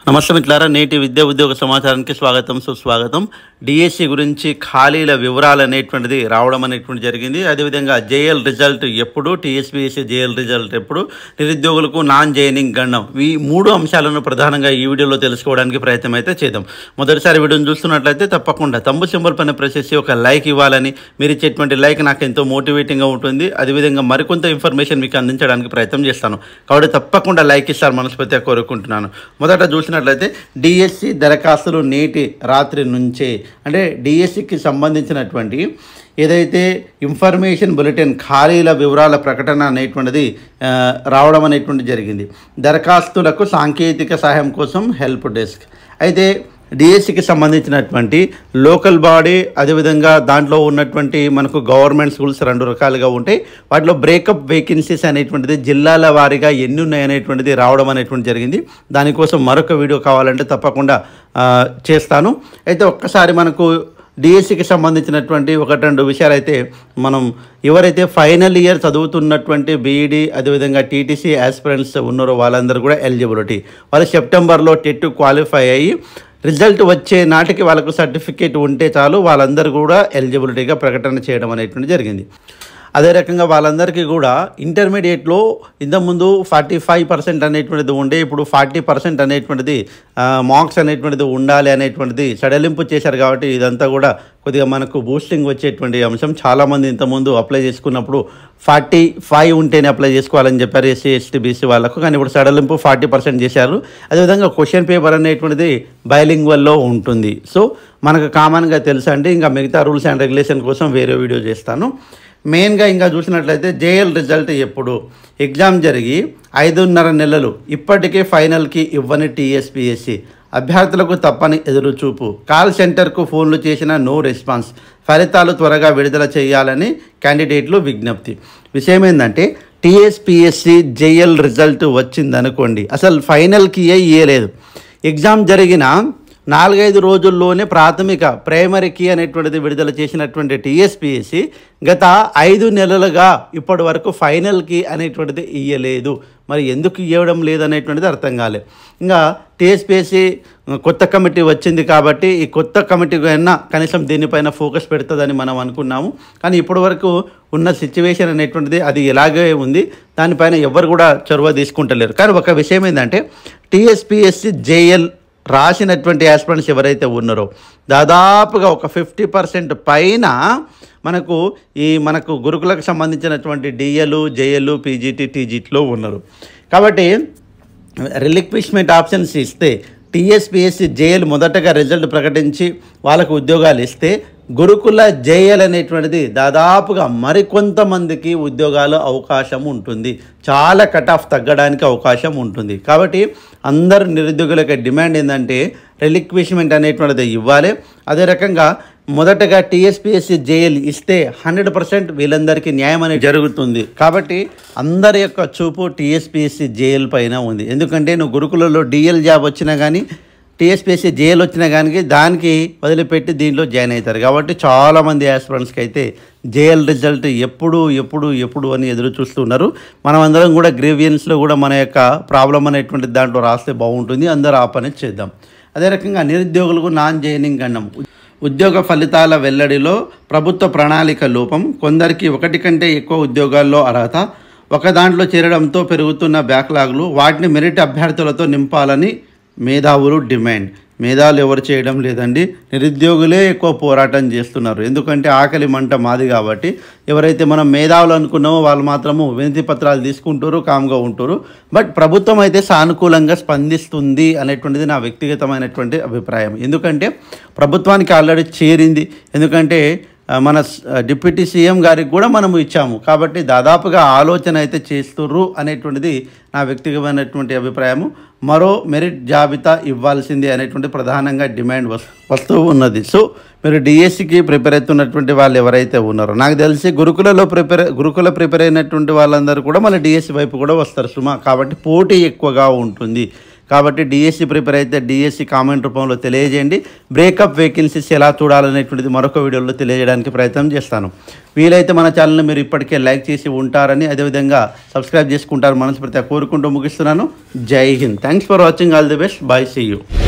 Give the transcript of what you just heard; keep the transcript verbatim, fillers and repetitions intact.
నమస్తే మిత్రులారా, నేటి విద్యా ఉద్యోగ సమాచారానికి స్వాగతం సుస్వాగతం. డిఎస్సి గురించి ఖాళీల వివరాలు అనేటువంటిది రావడం అనేటువంటి జరిగింది. అదేవిధంగా జేఎల్ రిజల్ట్ ఎప్పుడు, టీఎస్పీఎస్సీ జేఎల్ రిజల్ట్ ఎప్పుడు, నిరుద్యోగులకు నాన్ జైనింగ్ గండం, ఈ మూడు అంశాలను ప్రధానంగా ఈ వీడియోలో తెలుసుకోవడానికి ప్రయత్నం అయితే చేద్దాం. మొదటిసారి వీడియోని చూస్తున్నట్లయితే తప్పకుండా తమ్ము సింబల్ పైన ప్రెస్ చేసి ఒక లైక్ ఇవ్వాలని, మీరు ఇచ్చేటువంటి లైక్ నాకు ఎంతో మోటివేటింగ్గా ఉంటుంది. అదేవిధంగా మరికొంత ఇన్ఫర్మేషన్ మీకు అందించడానికి ప్రయత్నం చేస్తాను. కాబట్టి తప్పకుండా లైక్ ఇస్తారు మనస్ఫూర్తిగా కోరుకుంటున్నాను. మొదట చూసిన చూసినట్లయితే డిఎస్సి దరఖాస్తులు నేటి రాత్రి నుంచే, అంటే డిఎస్సికి సంబంధించినటువంటి ఏదైతే ఇన్ఫర్మేషన్ బులెటిన్ ఖాళీల వివరాల ప్రకటన అనేటువంటిది రావడం అనేటువంటి జరిగింది. దరఖాస్తులకు సాంకేతిక సహాయం కోసం హెల్ప్ డెస్క్. అయితే డిఎస్సికి సంబంధించినటువంటి లోకల్ బాడీ, అదేవిధంగా దాంట్లో ఉన్నటువంటి మనకు గవర్నమెంట్ స్కూల్స్ రెండు రకాలుగా ఉంటాయి. వాటిలో బ్రేకప్ వేకెన్సీస్ అనేటువంటిది జిల్లాల వారీగా ఎన్ని ఉన్నాయి అనేటువంటిది రావడం అనేటువంటి జరిగింది. దానికోసం మరొక వీడియో కావాలంటే తప్పకుండా చేస్తాను. అయితే ఒక్కసారి మనకు డిఎస్సికి సంబంధించినటువంటి ఒకటి రెండు విషయాలు అయితే మనం ఎవరైతే ఫైనల్ ఇయర్ చదువుతున్నటువంటి బీఈడి అదేవిధంగా టీటీసీ ఆస్పిరెంట్స్ ఉన్నారో వాళ్ళందరూ కూడా ఎలిజిబిలిటీ, వాళ్ళు సెప్టెంబర్లో టెట్ క్వాలిఫై అయ్యి రిజల్ట్ వచ్చే నాటికి వాళ్ళకు సర్టిఫికేట్ ఉంటే చాలు, వాళ్ళందరూ కూడా ఎలిజిబిలిటీగా ప్రకటన చేయడం అనేటువంటి జరిగింది. అదే రకంగా వాళ్ళందరికీ కూడా ఇంటర్మీడియట్లో ఇంతకుముందు ఫార్టీ ఫైవ్ పర్సెంట్ అనేటువంటిది ఉండే, ఇప్పుడు ఫార్టీ పర్సెంట్ అనేటువంటిది మార్క్స్ అనేటువంటిది ఉండాలి అనేటువంటిది సడలింపు చేశారు. కాబట్టి ఇదంతా కూడా కొద్దిగా మనకు బూస్టింగ్ వచ్చేటువంటి అంశం. చాలామంది ఇంతకుముందు అప్లై చేసుకున్నప్పుడు ఫార్టీ ఫైవ్ ఉంటేనే అప్లై చేసుకోవాలని చెప్పారు ఎస్సీ ఎస్టీ బీసీ వాళ్ళకు, కానీ ఇప్పుడు సడలింపు ఫార్టీ పర్సెంట్ చేశారు. అదేవిధంగా క్వశ్చన్ పేపర్ అనేటువంటిది బైలింగ్వల్లో ఉంటుంది. సో మనకు కామన్గా తెలుసా అండి. ఇంకా మిగతా రూల్స్ అండ్ రెగ్యులేషన్ కోసం వేరే వీడియో చేస్తాను. మెయిన్గా ఇంకా చూసినట్లయితే జేఎల్ రిజల్ట్ ఎప్పుడు, ఎగ్జామ్ జరిగి ఐదున్నర నెలలు ఇప్పటికే ఫైనల్కి ఇవ్వని టీఎస్పీఎస్సీ, అభ్యర్థులకు తప్పని ఎదురుచూపు, కాల్ సెంటర్కు ఫోన్లు చేసిన నో రెస్పాన్స్, ఫలితాలు త్వరగా విడుదల చేయాలని క్యాండిడేట్లు విజ్ఞప్తి. విషయం ఏంటంటే టీఎస్పీఎస్సీ జేఎల్ రిజల్ట్ వచ్చిందనుకోండి, అసలు ఫైనల్కి ఏ ఇయ్యలేదు, ఎగ్జామ్ జరిగిన నాలుగైదు రోజుల్లోనే ప్రాథమిక ప్రైమరీ కీ అనేటువంటిది విడుదల చేసినటువంటి టీఎస్పీఎస్సీ గత ఐదు నెలలుగా ఇప్పటి వరకు ఫైనల్ కీ అనేటువంటిది ఇయ్యలేదు. మరి ఎందుకు ఇవ్వడం లేదనేటువంటిది అర్థం కాలేదు. ఇంకా టీఎస్పీఎస్సీ కొత్త కమిటీ వచ్చింది కాబట్టి ఈ కొత్త కమిటీ అయినా కనీసం దీనిపైన ఫోకస్ పెడుతుందని మనం అనుకున్నాము. కానీ ఇప్పటి వరకు ఉన్న సిచ్యువేషన్ అనేటువంటిది అది ఎలాగే ఉంది, దానిపైన ఎవరు కూడా చొరవ తీసుకుంటలేరు. కానీ ఒక విషయం ఏంటంటే టీఎస్పీఎస్సీ జేఎల్ రాసినటువంటి ఆస్పిరెంట్స్ ఎవరైతే ఉన్నారో దాదాపుగా ఒక ఫిఫ్టీ పర్సెంట్ పైన మనకు ఈ మనకు గురుకులకు సంబంధించినటువంటి డిఎల్ జేఎల్ పీజీటీ టీజీటీలో ఉన్నారు. కాబట్టి రిలిక్విష్మెంట్ ఆప్షన్స్ ఇస్తే టీఎస్పీఎస్సీ జేఎల్ మొదటగా రిజల్ట్ ప్రకటించి వాళ్ళకు ఉద్యోగాలు ఇస్తే గురుకుల జేఎల్ అనేటువంటిది దాదాపుగా మరికొంతమందికి ఉద్యోగాలు అవకాశం ఉంటుంది, చాలా కట్ ఆఫ్ తగ్గడానికి అవకాశం ఉంటుంది. కాబట్టి అందరు నిరుద్యోగులకు డిమాండ్ ఏంటంటే రిలిక్విష్మెంట్ అనేటువంటిది ఇవ్వాలి. అదే రకంగా మొదటగా టీఎస్పీఎస్సీ జేఎల్ ఇస్తే హండ్రెడ్ పర్సెంట్ వీళ్ళందరికీ న్యాయం అనేది జరుగుతుంది. కాబట్టి అందరి యొక్క చూపు టీఎస్పీఎస్సీ జేఎల్ పైన ఉంది. ఎందుకంటే నువ్వు గురుకులలో డిఎల్ జాబ్ వచ్చినా కానీ టీఎస్పీఎస్సీ జేఎల్ వచ్చినా కానీ దానికి వదిలిపెట్టి దీంట్లో జాయిన్ అవుతారు. కాబట్టి చాలామంది ఆస్పిరెంట్స్కి అయితే జేఎల్ రిజల్ట్ ఎప్పుడు ఎప్పుడు ఎప్పుడు అని ఎదురు చూస్తున్నారు. మనం అందరం కూడా గ్రీవియన్స్లో కూడా మన యొక్క ప్రాబ్లం అనేటువంటి దాంట్లో రాస్తే బాగుంటుంది, అందరూ ఆ పని చేద్దాం. అదే రకంగా నిరుద్యోగులకు నాన్ జైనింగ్ గండం, ఉద్యోగ ఫలితాల వెల్లడిలో ప్రభుత్వ ప్రణాళిక లోపం, కొందరికి ఒకటి కంటే ఎక్కువ ఉద్యోగాల్లో అర్హత, ఒక దాంట్లో చేరడంతో పెరుగుతున్న బ్యాక్లాగ్లు, వాటిని మెరిట్ అభ్యర్థులతో నింపాలని మేధావులు డిమాండ్. మేధావులు ఎవరు చేయడం లేదండి, నిరుద్యోగులే ఎక్కువ పోరాటం చేస్తున్నారు. ఎందుకంటే ఆకలి మంట మాది కాబట్టి ఎవరైతే మనం మేధావులు అనుకున్నామో వాళ్ళు మాత్రము వినతి పత్రాలు తీసుకుంటారు, కామ్గా ఉంటారు. బట్ ప్రభుత్వం అయితే సానుకూలంగా స్పందిస్తుంది అనేటువంటిది నా వ్యక్తిగతమైనటువంటి అభిప్రాయం. ఎందుకంటే ప్రభుత్వానికి ఆల్రెడీ చేరింది, ఎందుకంటే మన డిప్యూటీ సీఎం గారికి కూడా మనము ఇచ్చాము. కాబట్టి దాదాపుగా ఆలోచన అయితే చేస్తుర్రు అనేటువంటిది నా వ్యక్తిగతమైనటువంటి అభిప్రాయము. మరో మెరిట్ జాబితా ఇవ్వాల్సింది అనేటువంటి ప్రధానంగా డిమాండ్ వస్తూ ఉన్నది. సో మీరు డిఎస్సికి ప్రిపేర్ అవుతున్నటువంటి వాళ్ళు ఎవరైతే ఉన్నారో, నాకు తెలిసి గురుకులలో ప్రిపేర్ గురుకుల ప్రిపేర్ అయినటువంటి వాళ్ళందరూ కూడా మళ్ళీ డిఎస్సి వైపు కూడా వస్తారు సుమా. కాబట్టి పోటీ ఎక్కువగా ఉంటుంది. కాబట్టి డిఎస్సి ప్రిపేర్ అయితే డిఎస్సి కామెంట్ రూపంలో తెలియజేయండి. బ్రేకప్ వేకెన్సీస్ ఎలా చూడాలనేటువంటిది మరొక వీడియోలో తెలియజేయడానికి ప్రయత్నం చేస్తాను. వీలైతే మన ఛానల్ని మీరు ఇప్పటికే లైక్ చేసి ఉంటారని, అదేవిధంగా సబ్స్క్రైబ్ చేసుకుంటారు మనస్ఫూర్తిగా కోరుకుంటూ ముగిస్తున్నాను. Jai Hind. Thanks for watching. All the best. Bye. See you.